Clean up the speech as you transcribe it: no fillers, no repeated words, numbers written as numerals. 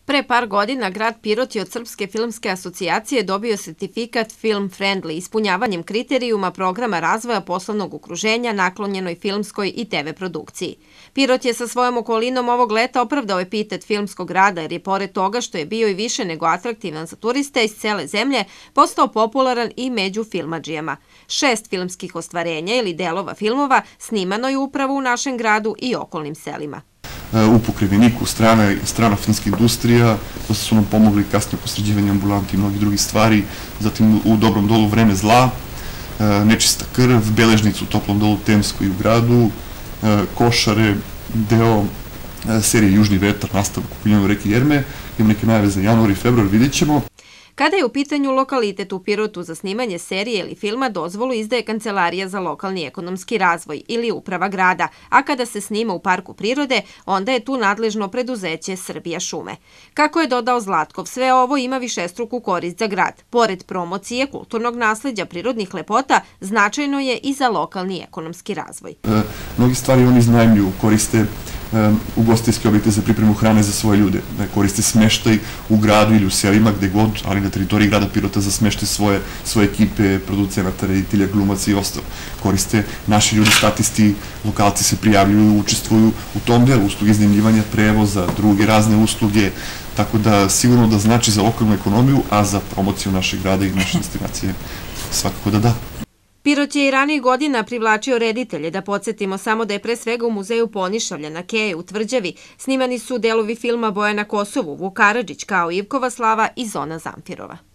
Pre par godina grad Pirot je od Srpske filmske asocijacije dobio sertifikat Film Friendly ispunjavanjem kriterijuma programa razvoja poslovnog okruženja naklonjenoj filmskoj i TV produkciji. Pirot je sa svojom okolinom ovog leta opravdao epitet filmskog grada jer je pored toga što je bio i više nego atraktivan za turiste iz cele zemlje, postao popularan i među filmadžijama. 6 filmskih ostvarenja ili delova filmova snimano je upravo u našem gradu i okolnim selima. U Pokriveniku, strana filmska industrija, to su nam pomogli kasnije posređivanje ambulanti i mnogi drugi stvari, zatim u Dobrom dolu Vreme zla, Nečista krv, Beležnica u Toplom dolu Temskoj i u gradu, Košare, deo serije Južni vetar, nastavak u Kuljanu reke Jerme, imamo neke najave za januar i februar, vidjet ćemo. Kada je u pitanju lokalitet u Pirotu za snimanje serije ili filma, dozvolu izdaje Kancelarija za lokalni ekonomski razvoj ili uprava grada, a kada se snima u parku prirode, onda je tu nadležno preduzeće Srbija šume. Kako je dodao Zlatkov, sve ovo ima višestruku korist za grad. Pored promocije kulturnog nasleđa prirodnih lepota, značajno je i za lokalni ekonomski razvoj. Mnogi stvari oni iznajmljuju, koriste ugostiteljske objekte za pripremu hrane za svoje ljude, koriste smeštaj u gradu ili u selima gde god, ali na teritoriji grada Pirota za smeštaj svoje ekipe, producenata, reditelja, glumaca i ostalo. Koriste naši ljudi, statisti, lokalci se prijavljuju, učestvuju u tom delu, usluge iznajmljivanja prevoza, druge razne usluge, tako da sigurno da znači za lokalnu ekonomiju, a za promociju našeg grada i naše destinacije svakako da da. Pirot je i ranijih godina privlačio reditelje, da podsjetimo samo da je pre svega u muzeju Ponišavlja na Keje u Tvrđavi snimani su delovi filma Bojana Kosovu, Vuk Karadžić kao Ivkova slava i Zona Zamfirova.